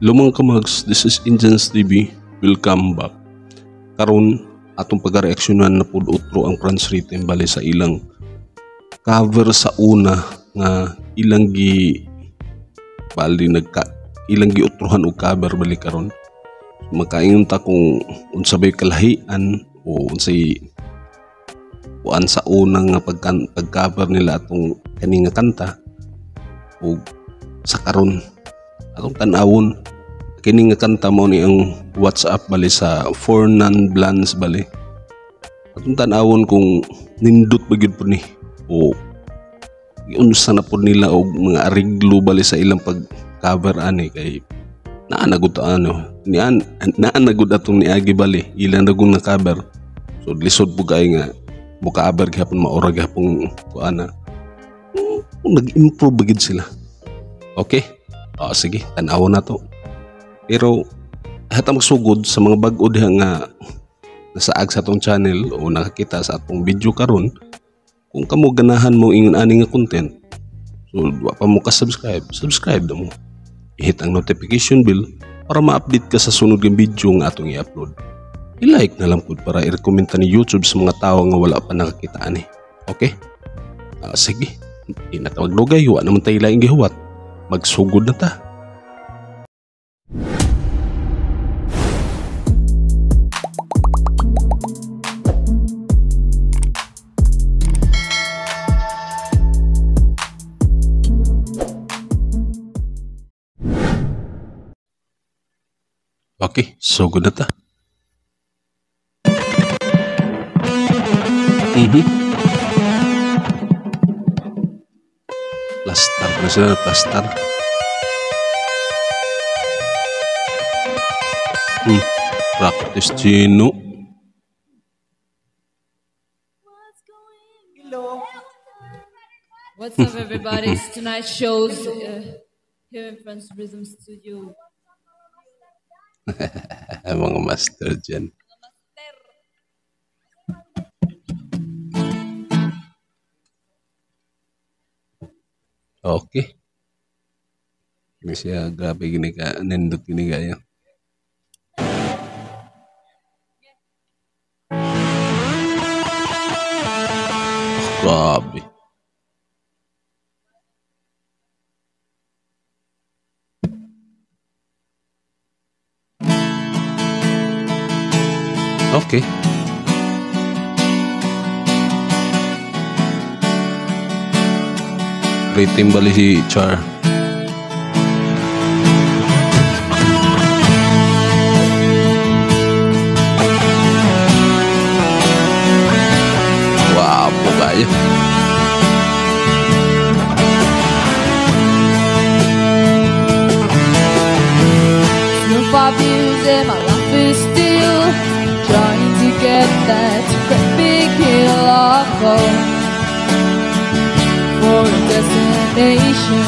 Lumang kamags, this is Indians TV. Welcome back. Karon atong pagareaksyonan na pud utro ang Franz Rhythm bali sa ilang cover sa una nga ilang gi bali ilang gi utrohan og cover bali karon. Makaingon ta kung unsabay kalahian o unsay kuan sa una nga pag-cover nila atong kani nga kanta o sa karon atong tan-awon kini nga kanta mo ni ang WhatsApp bali sa For Non Blondes bali atong tan-awon kung nindot ba gyud po ni o giunsa na po nila og mga ariglo bali sa ilang pag-cover ani kay naanagud naanagud atong niagi bali ilang dagon na cover so lisod po kay nga muka-cover gyapon maura gyapon kuana nag-improve bagid sila. Okay? Sige, tan-awon na to. Pero hatang magsugod sa mga bag-o diha nga nasaag sa atong channel o nakakita sa atong video karon, kung kamo ganahan mo ingon ani nga content, so wa pa mo ka subscribe na mo. I-hit ang notification bell para ma-update ka sa sunod nga video nga atong i-upload. I-like na lang pud para i-recommend ta ni YouTube sa mga tao nga wala pa nakakita ani. Okay? Sige. Inatawag lugay, wa naman tayo laing gihuwat. Magsugod na ta. Okay, sugod na ta. Plastar na sila, plastar. Practice Gino. What's up, everybody? Tonight's show's here in Franz Rhythm Studio. Mga master dyan. Okay. Ini siya grabe gini ka nindot gini kaya. Grabe. Okay. Rhythm bali si Char. Wow, po kayo. No pop music, my life is still trying to get that great big hill of hope for a destination.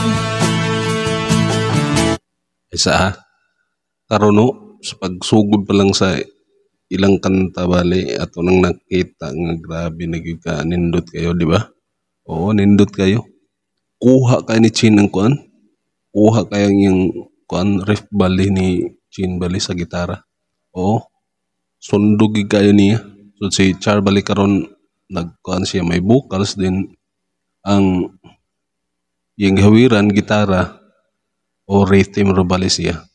Isa karono sa pagsugod pa lang sa ilang kanta bali ato nang nakita nga grabe nagyud ka nindot kayo, di ba? Oo, nindot kayo. Kuha kay ni Chin ang kuan. Kuha kay yung kuan riff bali ni Chin bali sa gitara. Oo. Sundog gid kayo niya. So si Char bali karon nagkuan siya may vocals din ang yung hawiran gitara o rhythm ro bali siya.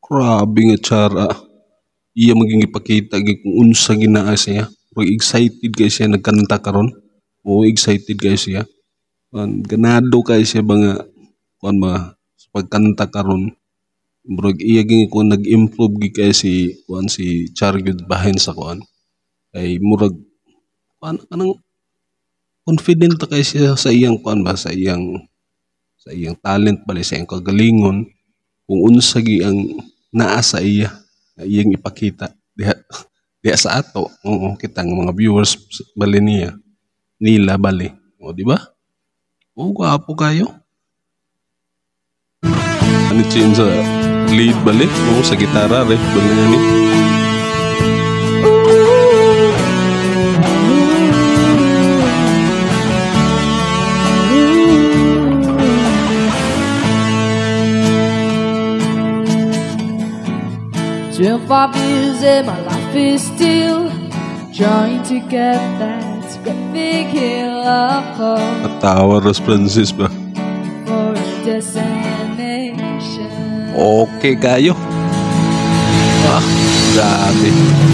Grabe nga Char. Iya maging ipakita kung unsa ginaa siya. Pero excited kay siya nagkanta karon. Oo, excited kay siya. Ganado kay siya ba nga kuan ba sa pagkanta karon. Murag iya gyud ko nag-improve gyud kay si Char gyud bahin sa kuan. Kay murag kuan kanang confident ta kay siya sa iyang kuan ba sa iyang talent bali sa iyang kagalingon kung unsa gi ang naa sa iya nga iyang ipakita diha sa ato. Oo, kita nga mga viewers bali nila bali. O di ba? O gwapo kayo. Ano change sa lead bali? O sa gitara re bali ni. Still 5 years and my life is still trying to get that great big hill of hope Katawa Ros Francis ba? for a destination. Okay kayo. Grabe.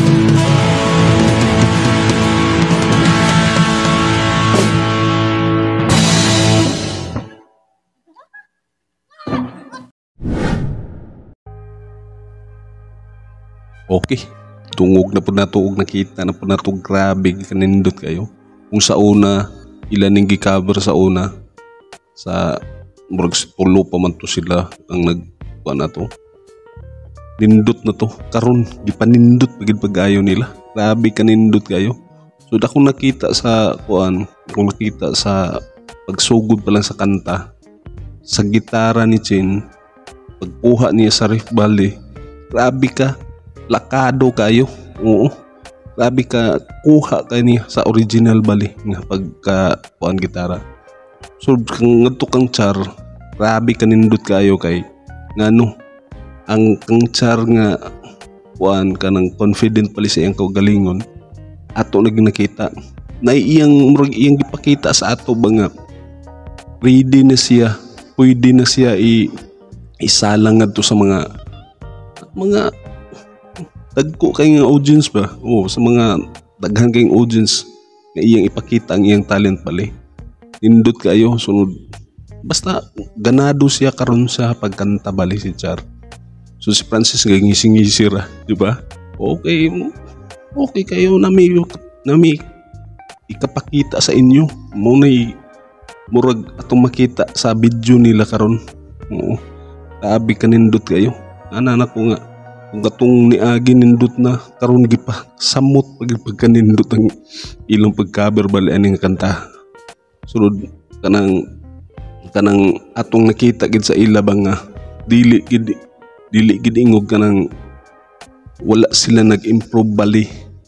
Okay. Tungog na po na tuog nakita na po na to grabe kanindot kayo. Kung sa una, ilan ning gi-cover sa una sa murag tulo pa man to sila ang nagkuha na to. Nindot na to. Karon gipanindot pagid pag-ayo nila. Grabe kanindot kayo. So akong nakita sa kuan, kung nakita sa pagsugod pa lang sa kanta, sa gitara ni Chin, pagkuha niya sa riff bali, grabe ka. Lakado kayo. Oo. Grabe ka kuha ka niya sa original bali nga pagka kuan gitara. So kang ngadto kang Char, grabe kanindot kayo kay ngano ang kang Char nga kuan kanang confident pali sa iyang kaugalingon ato naging nakita. Na iyang murag iyang gipakita sa ato ba nga ready na siya, pwede na siya isalang ngadto sa mga dagko kay nga audience ba? Oo, sa mga daghan kayong audience nga iyang ipakita ang iyang talent bali. Nindot kayo sunod. Basta ganado siya karon sa pagkanta bali si Char. So si Francis nga ngisi-ngisi ra, di ba? Okay kayo nami ikapakita sa inyo. Mo na murag atong makita sa video nila karon. Oo. Grabe kanindot kayo. Ana ko nga kung katong niagi nindot na karon gipa samot pagkanindot ang ilang pagcover bali ani nga kanta. Sunod kanang atong nakita gid sa ila ba nga dili gid ingog kanang wala sila nag-improve bali.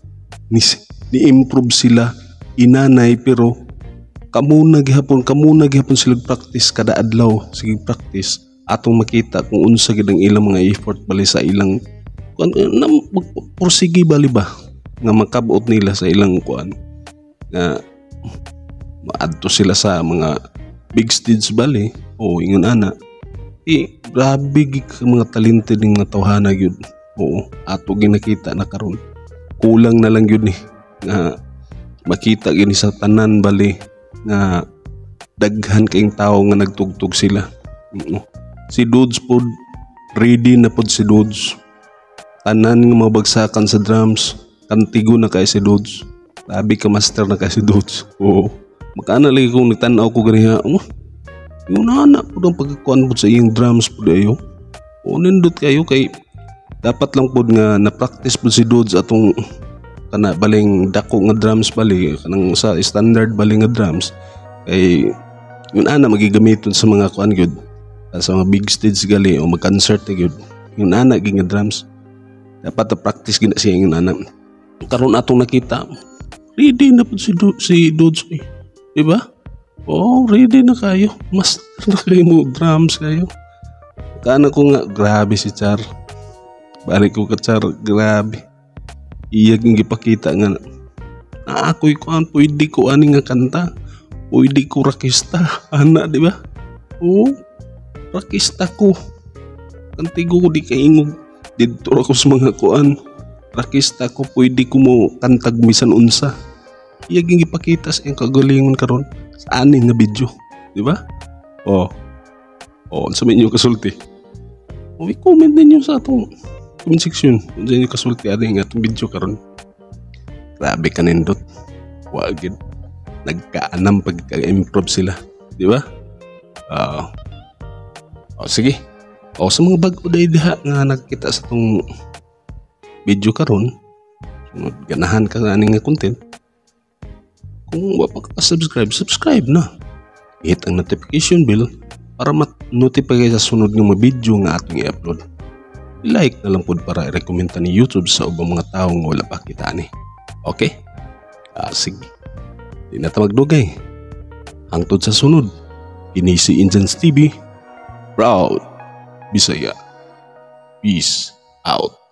Ni-improve sila inanay pero kamuna gihapon sila practice kada adlaw. Sige practice atong makita kung unsa gid ang ilang mga effort bali sa ilang kuan na magpursige bali ba nga makabuot nila sa ilang kuan nga maadto sila sa mga big stage bali o ingon ana grabe gid mga talented ning mga tawhana gyud. Oo, ato ginakita na karon kulang na lang gyud ni nga makita gini sa tanan bali nga daghan kayong tao nga nagtugtog sila. Si Dudes pod ready na pod si Dudes. Tanan nga mabagsakan sa drums, kantigo na kay si Dudes. Grabe ka master na kay si Dudes. Oo. Makaana lagi kung nagtanaw ko ganiha, yung anak po ng pagkakuan po sa iyong drums po dayo. O nindot kayo kay dapat lang po nga na-practice po si Dudes atong kana baling dako nga drums bali kanang sa standard baling nga drums kay yun ana magigamiton sa mga kuan gyud sa mga big stage gali o mag-concert gyud yun ana gi nga drums dapat na practice gina siya yun ana. Karon atong nakita ready na po si Dudes diba? Oh, ready na kayo. Master na kayo mo drums kayo. Kana ko nga grabe si Char. Balik ko ka Char, grabe. Iyag nga gipakita nga ako'y kuan pwede ko ani nga kanta. Pwede ko rakista. Ana, di ba? Oo. Rakista ko. Kantigo ko di kay ingog dito ako sa mga kuan rakista ko, pwede ko mo kantag bisan unsa. Iyaging ipakita sa iyang kagalingon karon sa aning nga video, di ba? Sa inyo kasulti. I-comment ninyo sa atong comment section kung sa inyo kasulti aning atong video karon. Grabe ka nindot. Wagid. Nagkaanam pagka-improve sila, di ba? Sige. Sa mga bag-o diha nga nakita sa tong video karon, ganahan ka nga nga content. Kung wa pa ka subscribe na. Hit ang notification bell para mat-notify sa sunod nga mga video nga atong i-upload. I-like na lang pod para i-recommenda ni YouTube sa ubang mga tao nga wala pa kita ni. Okay? Sige. Di na ta magdugay. Hangtod sa sunod. Kini si Injans TV. Proud Bisaya. Peace out.